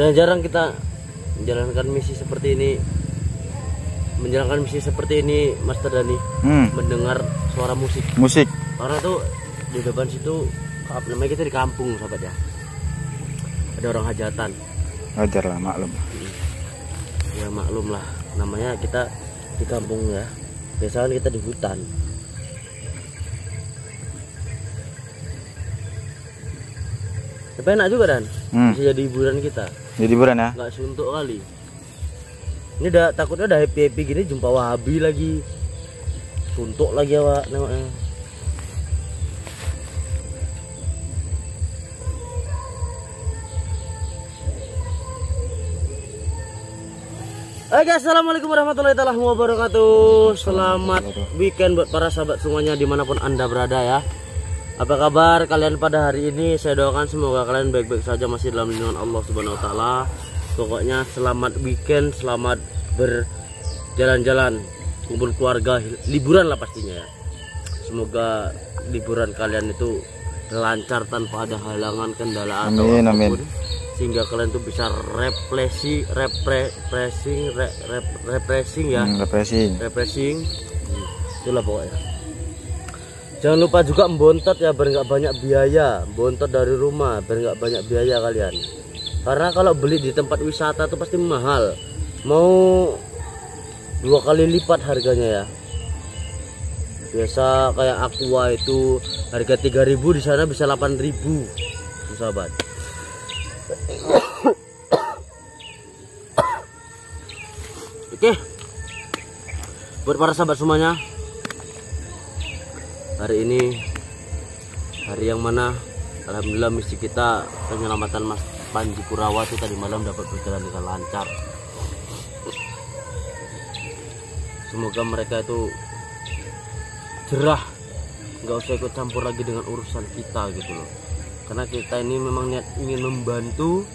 Jarang-jarang kita menjalankan misi seperti ini. Master Dani, mendengar suara musik. Karena tuh di depan situ namanya kita di kampung, sahabat ya. Ada orang hajatan. Wajar lah, maklum. Ya maklum lah, namanya kita di kampung ya. Biasanya kita di hutan. Tapi enak juga Dan, bisa jadi hiburan kita. Jadi hiburan ya? Nggak suntuk kali. Ini takutnya udah happy gini jumpa Wahabi lagi. Suntuk lagi awak nengoknya. Oke, assalamualaikum warahmatullahi wabarakatuh. Selamat weekend buat para sahabat semuanya dimanapun Anda berada ya. Apa kabar kalian pada hari ini? Saya doakan semoga kalian baik-baik saja, masih dalam lindungan Allah Subhanahu wa taala. Pokoknya selamat weekend, selamat berjalan-jalan, kumpul keluarga, liburan lah pastinya ya. Semoga liburan kalian itu lancar tanpa ada halangan, kendala atau apapun. Sehingga kalian tuh bisa repressing. Itulah pokoknya. Jangan lupa juga membontot ya, biar nggak banyak biaya. Bontot dari rumah biar nggak banyak biaya kalian. Karena kalau beli di tempat wisata tuh pasti mahal. Mau 2 kali lipat harganya ya. Biasa kayak Aqua itu harga 3.000, di sana bisa 8.000, sahabat. Oke, buat para sahabat semuanya, hari ini hari yang mana alhamdulillah misi kita penyelamatan Mas Panji Kurawa itu tadi malam dapat berjalan dengan lancar. Semoga mereka itu jerah, nggak usah ikut campur lagi dengan urusan kita gitu loh. Karena kita ini memang niat ingin membantu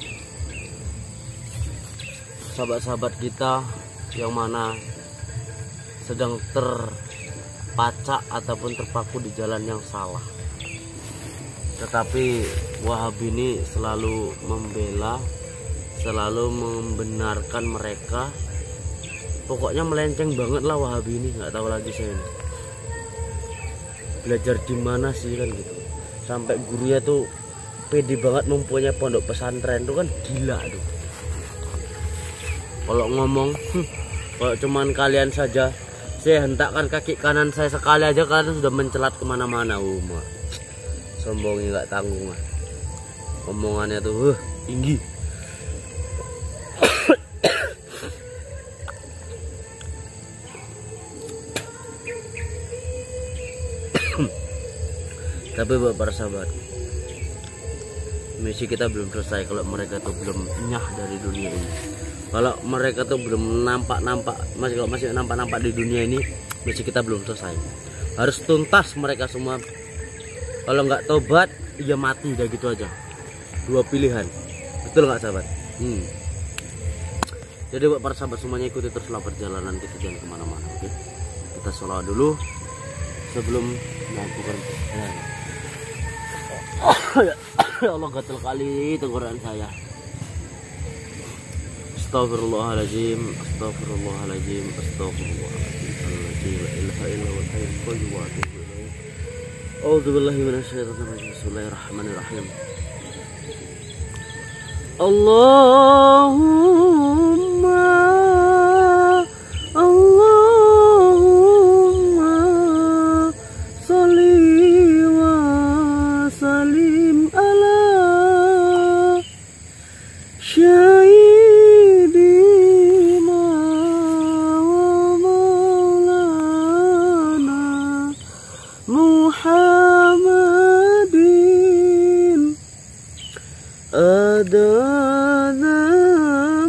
sahabat-sahabat kita yang mana sedang terpacak ataupun terpaku di jalan yang salah. Tetapi Wahabi ini selalu membela, selalu membenarkan mereka. Pokoknya melenceng banget lah Wahabi ini, nggak tahu lagi saya ini. Belajar di mana sih kan gitu. Sampai gurunya tuh pede banget mempunyai pondok pesantren tuh kan gila tuh. Kalau ngomong, kalau cuman kalian saja, saya hentakkan kaki kanan saya sekali aja kalian sudah mencelat kemana-mana. Sombongnya nggak tanggung mah. Omongannya tuh tinggi. Tapi buat para sahabat, misi kita belum selesai kalau mereka tuh belum nyah dari dunia ini. Kalau mereka tuh belum masih nampak di dunia ini, misi kita belum selesai. Harus tuntas mereka semua. Kalau nggak tobat, ya mati, udah gitu aja. 2 pilihan, betul nggak sahabat? Jadi buat para sahabat semuanya, ikuti teruslah perjalanan kita, jangan kemana-mana. Oke? Kita sholawat dulu sebelum melakukan perjalanan. Ya Allah, gatel kali tenggorokan saya. Astagfirullahaladzim. La ilaha illallah hayyul qayyum wa atubu ilaih. A'udzubillahi minasyaitonir rajim. Bismillahirrahmanirrahim. Muhammadin adana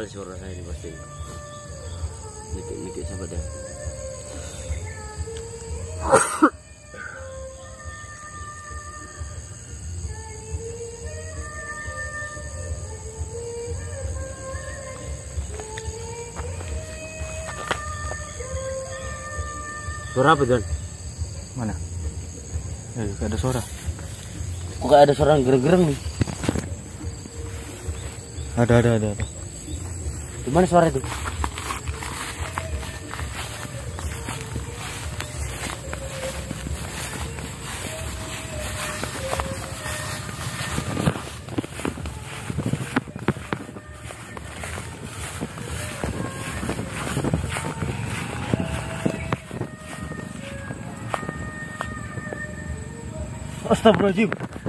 sekali suara saya ini pasti. Mikir sahabat ya. Suara apa, John? Mana? Ada suara. Kok kayak ada suara gereng-gereng nih? Ada. Di mana suara itu? Astagfirullahaladzim.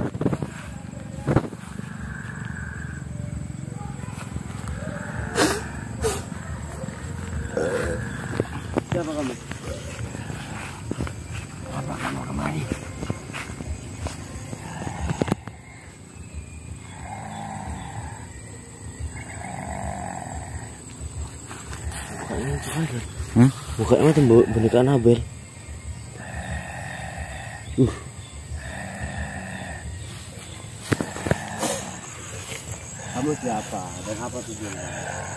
Siapa kamu? Apa kamu kemari? Mukanya itu kan? Hmm? Mukanya macam boneka Anabel. Kamu siapa dan apa tujuannya?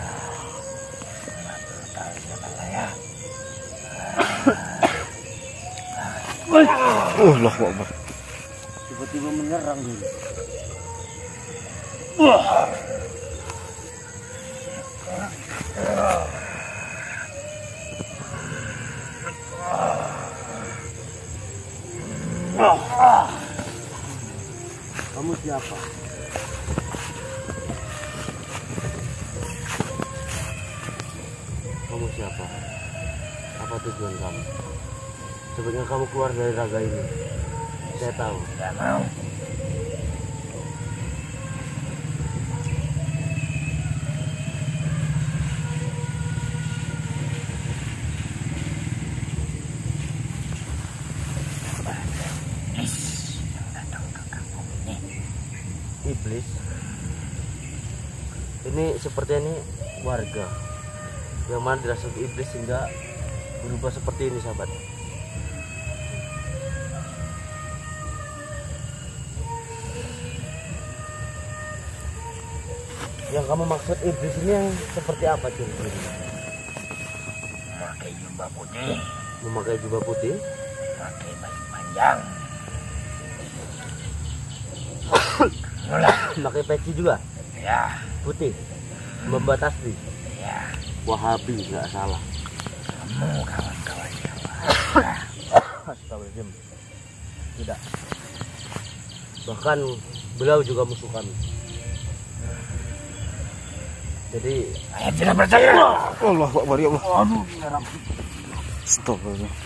Allah Akbar. Tiba-tiba menyerang dulu. Kamu siapa? Kamu siapa? Apa tujuan kamu? Sebenarnya kamu keluar dari raga ini. Saya tahu. Tidak mau. Iblis. Ini seperti ini warga yang mana dirasuki iblis sehingga berubah seperti ini, sahabat. Yang kamu maksud iblis ini yang seperti apa, Cun? Memakai jubah putih. Memakai jubah putih, Pakai baju panjang. pakai peci juga, Ya. putih, membatasi. Ya. Wahabi, nggak salah. Kamu kawan-kawan siapa? Astagfirullahaladzim. Tidak. Bahkan beliau juga musuh kami. Jadi Saya tidak percaya. Allah Akbar ya Allah. Aduh, astagfirullah.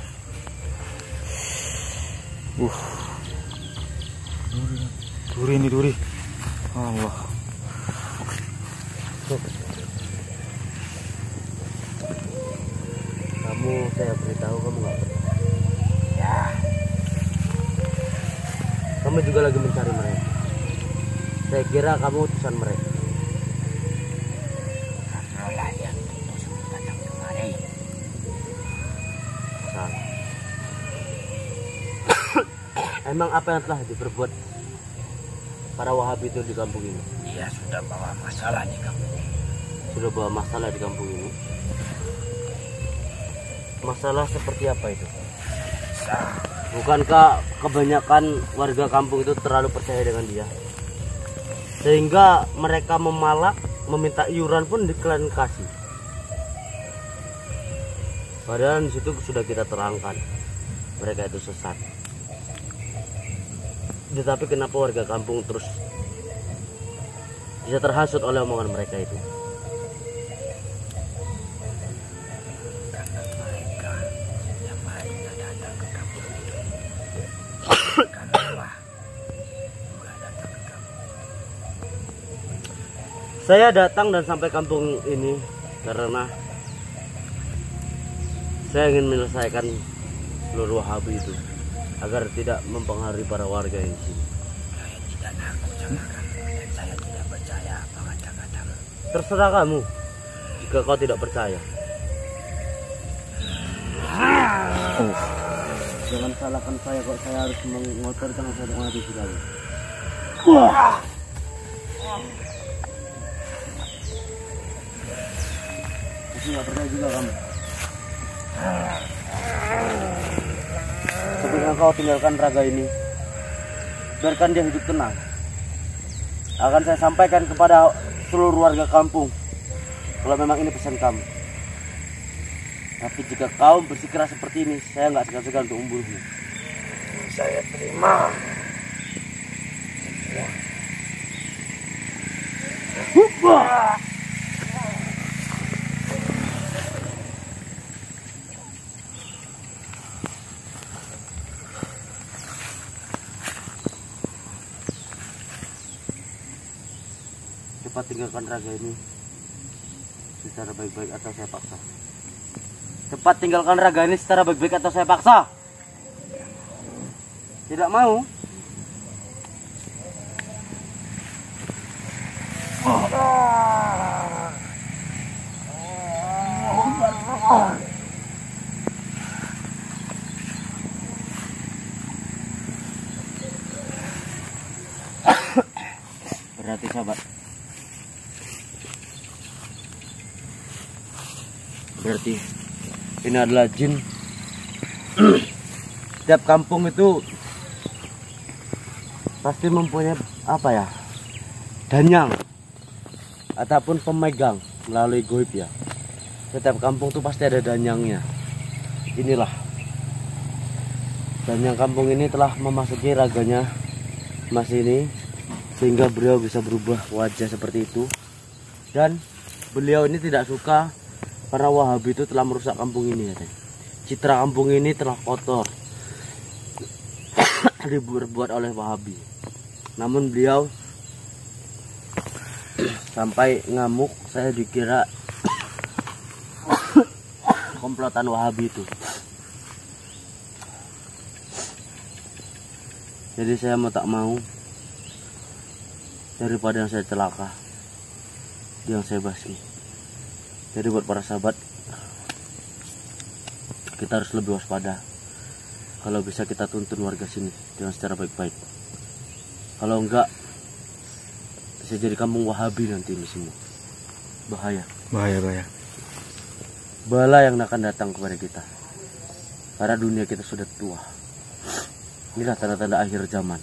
Duri. Allah. kamu, saya beritahu kamu nggak percaya. Ya. Kamu juga lagi mencari mereka. Saya kira kamu utusan mereka. Salah yang itu datang kemari. Salah. Emang apa yang telah diperbuat para Wahabi itu di kampung ini? Dia sudah bawa masalah di kampung. Sudah bawa masalah di kampung ini. Masalah seperti apa itu? Bukankah kebanyakan warga kampung itu terlalu percaya dengan dia, sehingga mereka memalak, meminta iuran pun kalian kasih? Padahal di situ sudah kita terangkan mereka itu sesat. Tetapi kenapa warga kampung terus bisa terhasut oleh omongan mereka itu? Karena mereka yang marinya datang ke kampung itu. Karena juga datang ke kampung. Saya datang dan sampai kampung ini karena saya ingin menyelesaikan seluruh Wahabi itu agar tidak mempengaruhi para warga di sini. Saya tidak takut sama kamu dan saya tidak percaya apa kata-katamu. Terserah kamu. Jika kau tidak percaya. Jangan salahkan saya kok saya harus mengotorkan saya mati kamu. Masih nggak percaya juga kamu. Sebelum kau tinggalkan raga ini, biarkan dia hidup tenang. Akan saya sampaikan kepada seluruh warga kampung kalau memang ini pesan kamu. Tapi jika kau bersikeras seperti ini, saya nggak segan-segan untuk membunuhmu. Saya terima. Cepat tinggalkan raga ini secara baik-baik atau saya paksa. Cepat tinggalkan raga ini secara baik-baik atau saya paksa. Tidak mau? Berarti sahabat, berarti ini adalah jin. Setiap kampung itu pasti mempunyai apa ya, danyang ataupun pemegang melalui goib ya. Setiap kampung itu pasti ada danyangnya. Inilah danyang kampung ini telah memasuki raganya Mas ini, sehingga beliau bisa berubah wajah seperti itu. Dan beliau ini tidak suka karena Wahabi itu telah merusak kampung ini ya. Citra kampung ini telah kotor dibuat oleh Wahabi. Namun beliau sampai ngamuk, saya dikira komplotan Wahabi itu. Jadi saya mau tak mau, daripada yang saya celaka, yang saya basmi. Jadi buat para sahabat, kita harus lebih waspada. Kalau bisa kita tuntun warga sini dengan secara baik-baik. Kalau enggak, bisa jadi kampung Wahabi nanti ini semua. Bahaya. Bahaya. Bala yang akan datang kepada kita. Karena dunia kita sudah tua. Inilah tanda-tanda akhir zaman.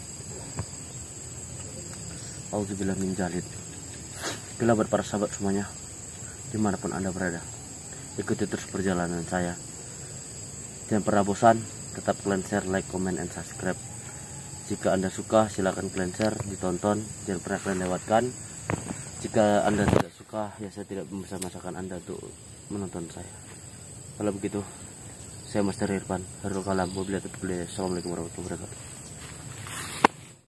Auzubillah min jalid. Bila buat para sahabat semuanya, dimanapun Anda berada, ikuti terus perjalanan saya. Jangan pernah bosan, tetap kalian share, like, comment, and subscribe. Jika Anda suka, silakan kalian share, ditonton, jangan pernah kalian lewatkan. Jika Anda tidak suka, ya saya tidak bisa memaksakan Anda untuk menonton saya. Kalau begitu, saya Master Irfan, Harul Kalam, Assalamualaikum warahmatullahi wabarakatuh.